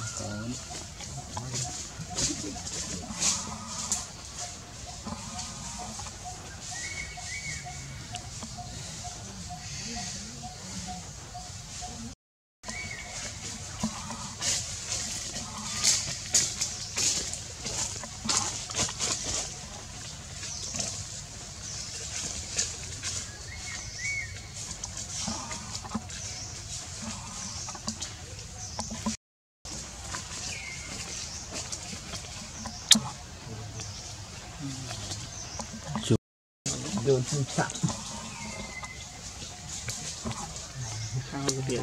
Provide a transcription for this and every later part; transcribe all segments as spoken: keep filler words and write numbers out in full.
Đường chim sẵn sao tiền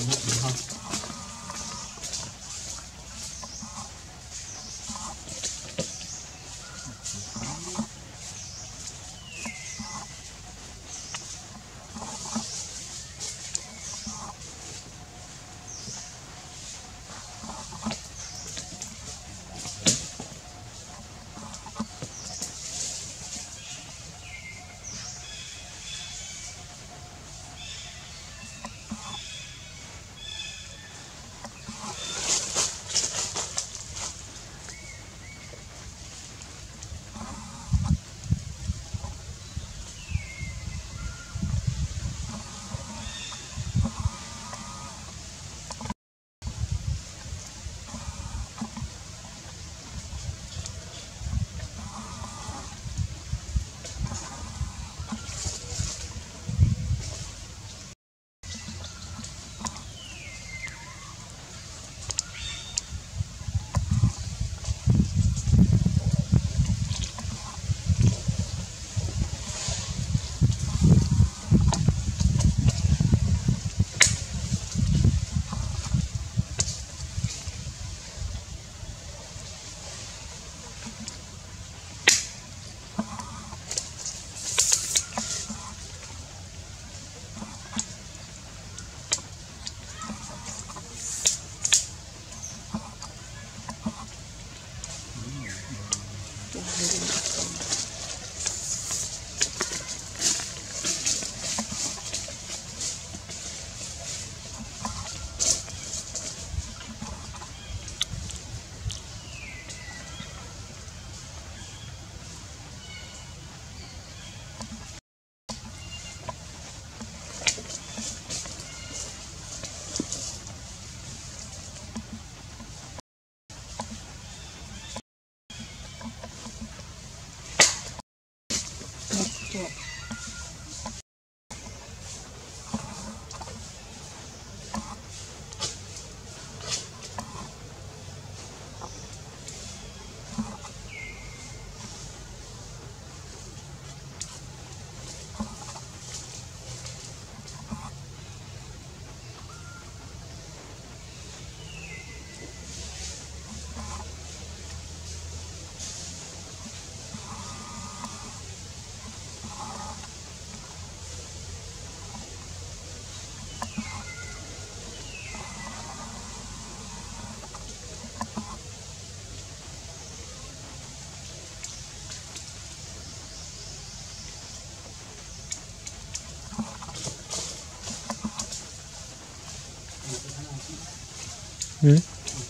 Ừ.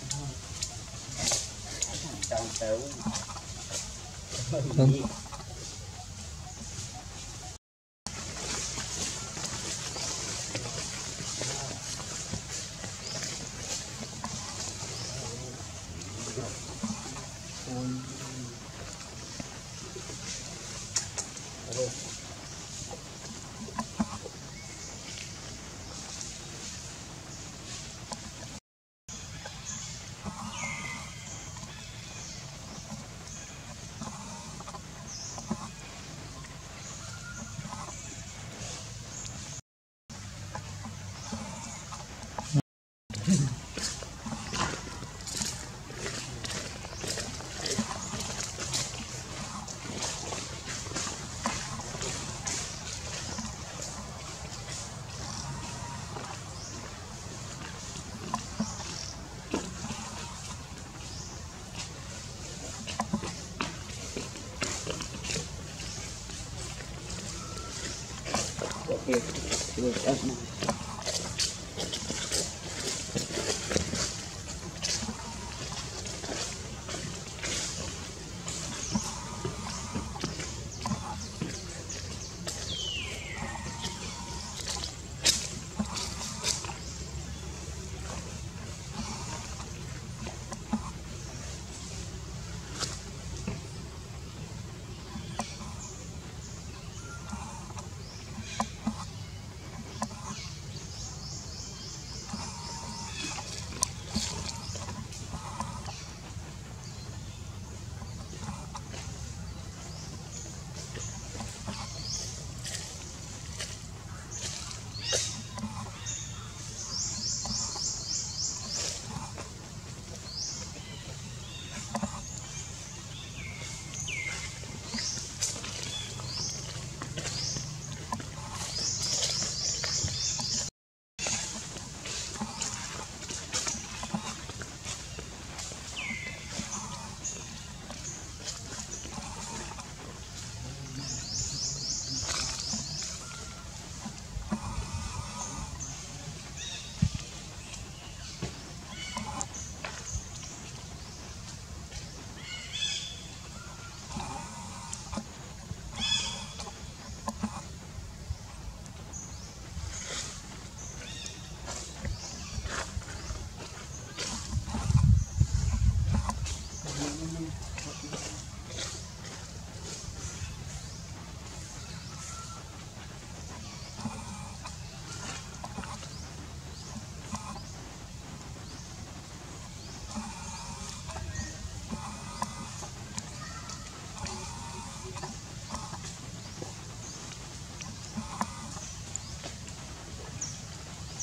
Không. Here, it was up now.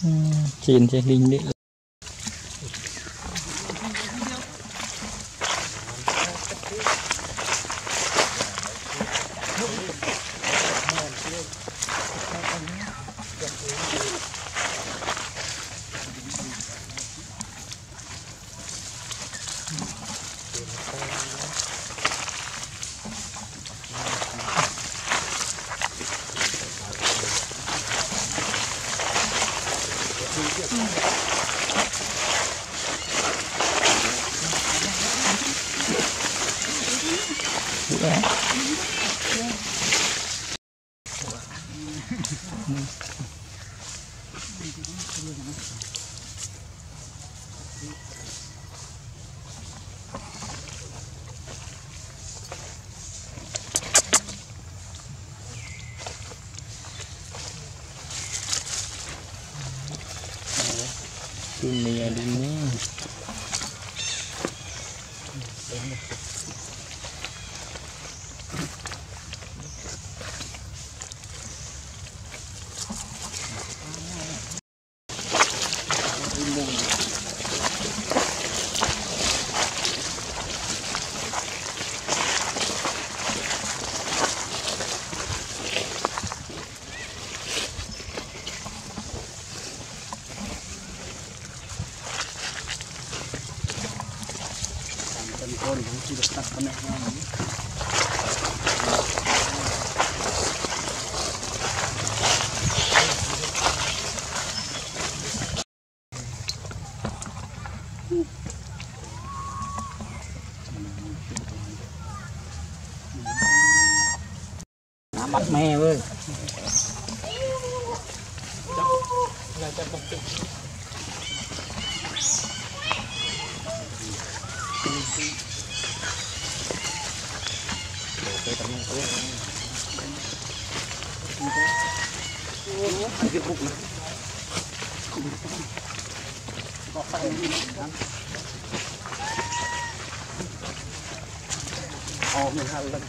Trên trên linh đấy. Dunia dunia. Con cũng chỉ được tắt con này nhau nữa. Nó bắt me ơi. Cái bụng này có phải gì lắm. Ồ mình hay lắm.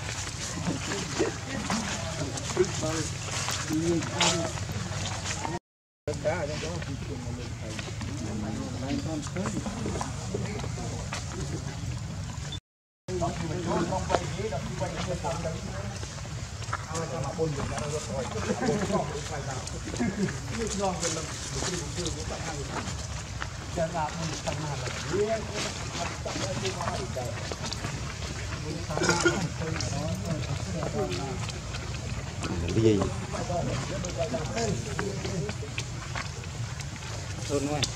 Cá trong đó thì chuyện mà mình phải làm con sớm. Nó thì mình không không bay thế đâu, bay cái phòng đấy. Cho mà bồn được ra rồi rồi. Bồn không được phải nào. Nước ngon gần lắm. Được cái bồn chưa cũng tặng hai người. Giờ làm mình tặng hai là dễ. Mình tặng hai cái hóa đi trời. Mình tặng hai cái đó. Cái gì? Thôi ngoài.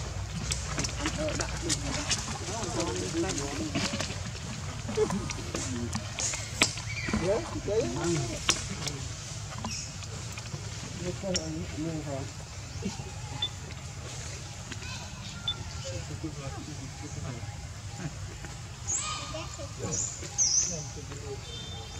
Nhớ cái Hãy subscribe cho kênh Ghiền Mì Gõ để không bỏ lỡ những video hấp dẫn.